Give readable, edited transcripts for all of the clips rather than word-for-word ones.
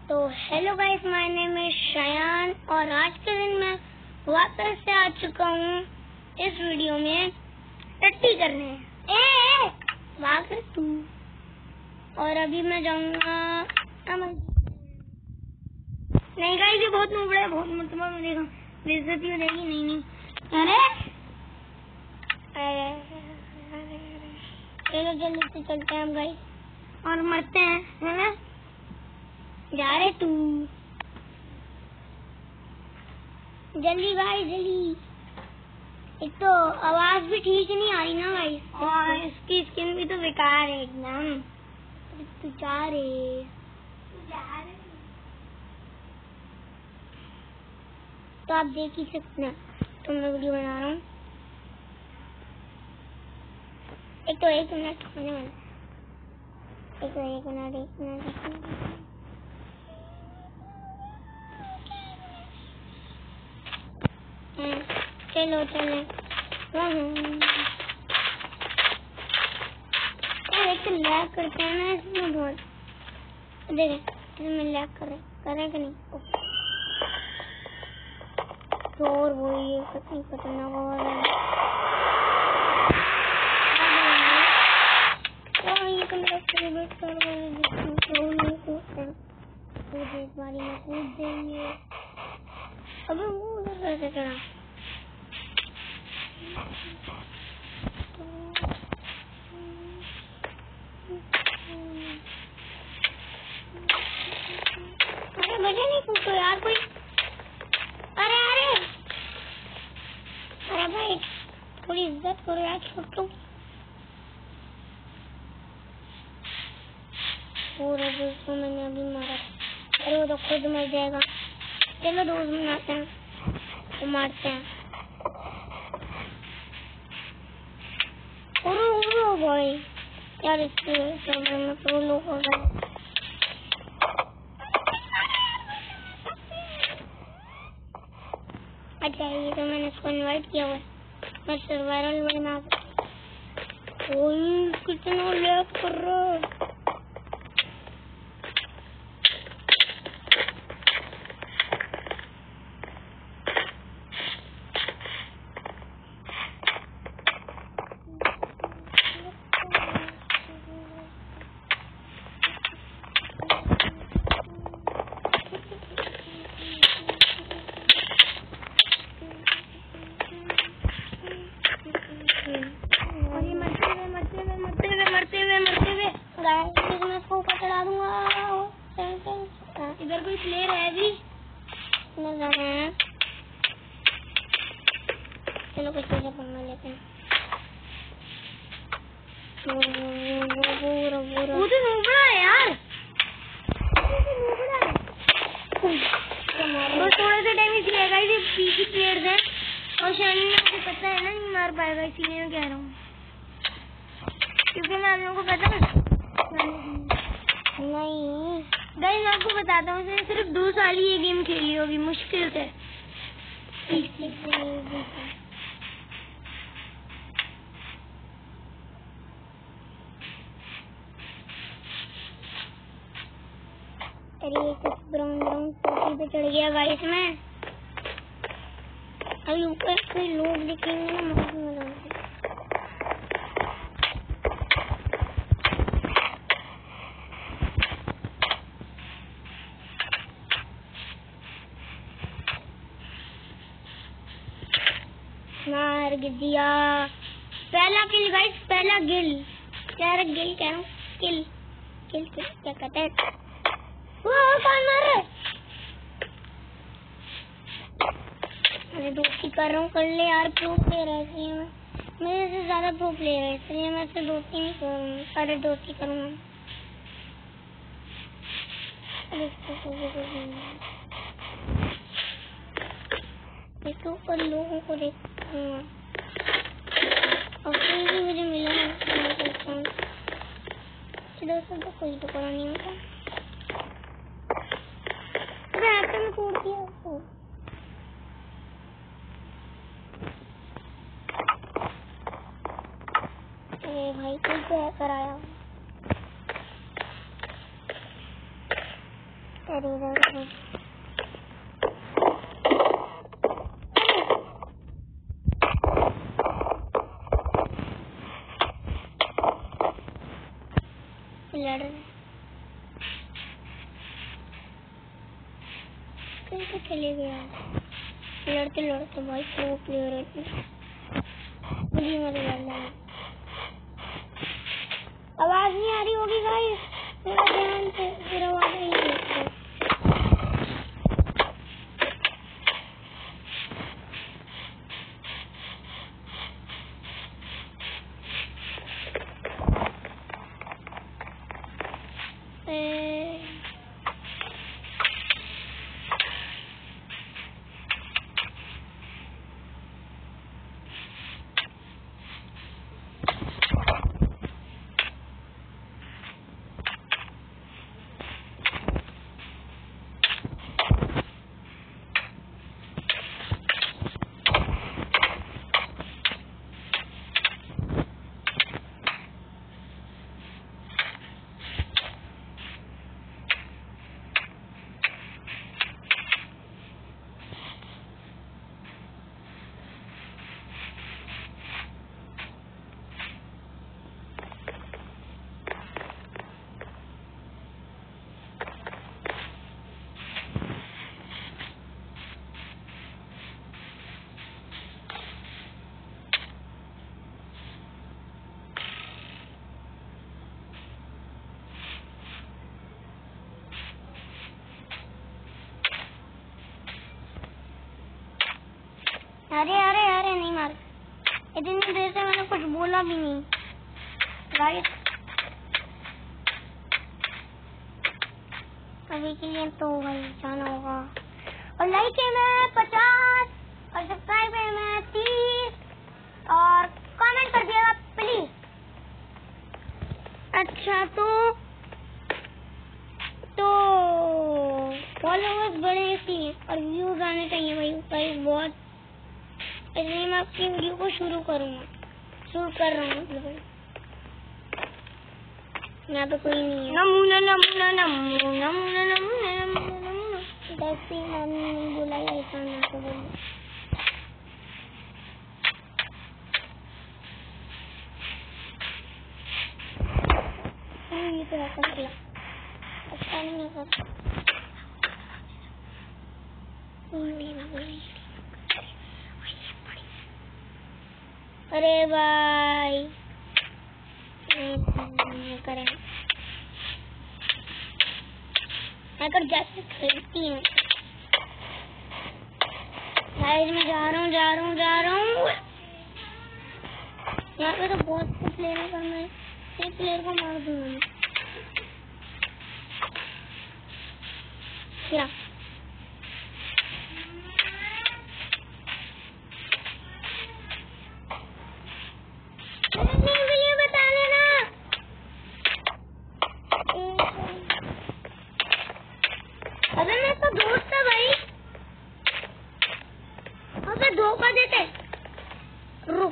तो hello guys, my name is Shayan और आज के दिन मैं वापस से आ चुका हूँ इस वीडियो में टट्टी करने। भाग तू। और अभी मैं जाऊंगा। नहीं गाइस, ये बहुत नूबड़ा है, बहुत मतलब मुझे बेइज्जती हो जाएगी। नहीं चलो जल्दी से चलते हैं हम गाइस और मरते हैं, है ना? जा रहे तू जल्दी भाई जल्दी। एक तो आवाज भी ठीक नहीं आ रही ना भाई, और इसकी स्किन भी तो बेकार है एकदम। तू जा रहे तो आप देख ही सकते हैं, तो मैं वीडियो बना रहा हूँ। एक मिनट होने वाला, एक मिनट। चलो एक लैग करते हैं ना इसमें बहुत। देखे इसमें लैग करे कि नहीं? और वो ये कितनी खतरनाक आवाज है। ये तो मेरा फेवरेट सर्वर है जिसमें कोई नहीं कूदता। मुझे इस बारी में कूद देंगे। अबे वो उधर कैसे चढ़ा? अरे बजा नहीं पूछो यार कोई। अरे भाई थोड़ी इज्जत करो यार, छोटू। पूरा दोस्तों मैंने अभी मारा। अरे वो तो खुद मर जाएगा। चलो दोस्त बनाते हैं तो मारते हैं। उरो भाई यार, इसके सर्वर में प्रो लोग हो गए। अच्छा ये तो मैंने इसको इनवाइट किया हुआ है, मैं सर्वाइवल बना। कोई कितना लैग कर रहा है। मैं इसको ऊपर चढ़ा दूंगा। इधर कोई प्लेयर है भी नजर है। चलो कुछ चीजें पढ़ना लेते हैं। वो तो नूबड़ा है यार, वो थोड़ा सा डैमेज लेगा। ये पीछे प्लेयर है और शानी ने मुझे पता है ना नहीं मार पाएगा, इसीलिए मैं कह रहा हूँ, क्योंकि मैं आप लोगों को पता है नहीं। गाइस मैं आपको बताता हूँ, मैंने सिर्फ 2 साल ही ये गेम खेली होगी मुश्किल से। अरे ब्राउन टोपी पे चढ़ गया गाइस मैं। अभी ऊपर कोई लोग दिखेंगे ना, मजा मार दिया। पहला किल गाइस, पहला गिल यार, गिल कह रहा हूँ, किल क्या कहते हैं? वो कौन मार रहा है? मैं दोस्ती कर रहा हूँ, कर ले यार। प्रो प्लेयर है इसलिए मेरे से ज्यादा प्रो प्लेयर है, इसलिए मैं इससे दोस्ती नहीं करूँगा। अरे दोस्ती करूँगा। इसके ऊपर लोगों को देखूंगा और फिर भी मुझे मिला है दोस्तों। तो कोई तो करा नहीं होता। मैं कूद दिया उसको। अरे भाई कोई तो कराया। अरे लड़ रहे कैसे चले गया? लड़ते लड़ते भाई प्रो प्लेयर है, मुझे मत लड़ना। आवाज नहीं आ रही होगी गाइस, मेरा ध्यान से फिर आवाज नहीं आ रही। अरे अरे अरे नहीं मार, इतनी देर से मैंने कुछ बोला भी नहीं गाइस। अभी के लिए तो भाई जाना होगा, और लाइक है मैं 50 और सब्सक्राइब है मैं 30 और कमेंट कर दिएगा प्लीज। अच्छा तो फॉलोअर्स बढ़े चाहिए और व्यूज आने चाहिए भाई बहुत, इसलिए मैं आपकी वीडियो को शुरू कर रहा हूँ। यहाँ पे कोई नहीं है। नमूना नमूना नमूना नमूना नमूना नमूना जैसे मम्मी बोला ऐसा ना तो बोलो। ये तो ऐसा किया अच्छा नहीं होगा। अरे भाई करें अगर जैसे खरीदती हूँ गाइस, मैं जा रहा हूँ यहाँ पे तो बहुत से प्लेयर है, मैं एक प्लेयर को मार दूंगा। क्या अबे मैं तो दोस्त था भाई, अबे धोखा देते। रुक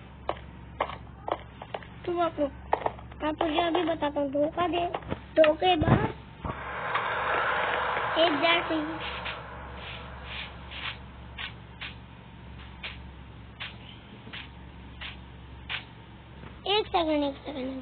तू आप रुक, मैं तुझे अभी बताता हूँ। धोखे बाद एक जैसे एक सेकंड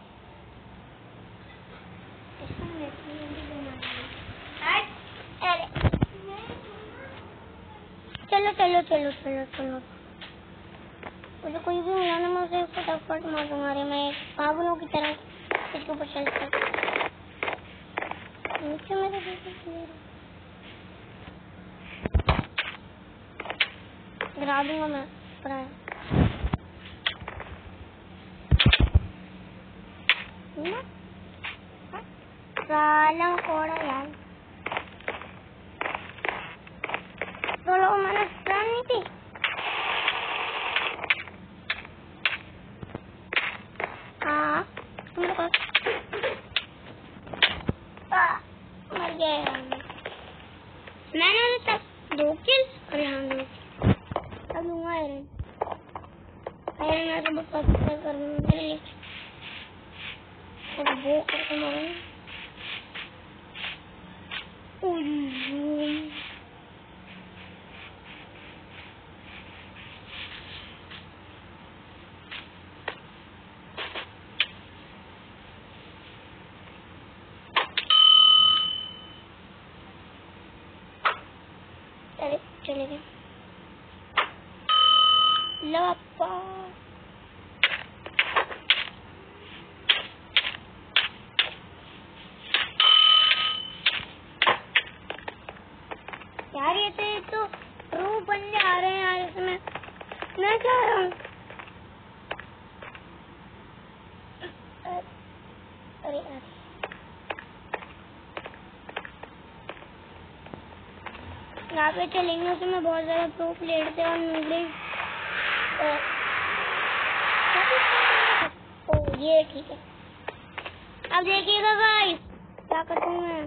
चलो मुझे कोई भी मिला ना, मैं उसे फटाफट मार दूंगा। अरे मैं पागलों की तरह इसके ऊपर चलता नीचे मेरे गिरा दूंगा मैं साला कोड़ा यार। तो लोग मैंने प्लान नहीं थी। हाँ मेरे पास मर गया यार। मैंने तक 2 किल और यहाँ 2 अब लूंगा आयरन मैं तो बहुत कर मेरे लिए वो करके मारूंगा। चले गए। लो अपा यार, ये तो प्रो बंदे आ रहे हैं यार इसमें। मैं क्या रहा हूँ? अरे यार, यहाँ पे चलेंगे उसमें बहुत ज्यादा प्रो प्लेयर थे और नूबड़े। ओ ये ठीक है। अब देखिएगा गाइस क्या करता हूँ मैं।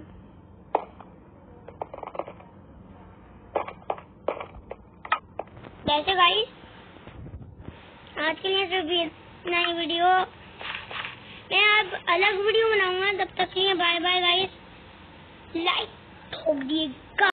वैसे गाइस आज के लिए सिर्फ नई वीडियो, मैं अब अलग वीडियो बनाऊंगा। तब तक के लिए बाय बाय गाइस। लाइक ठोक दिएगा।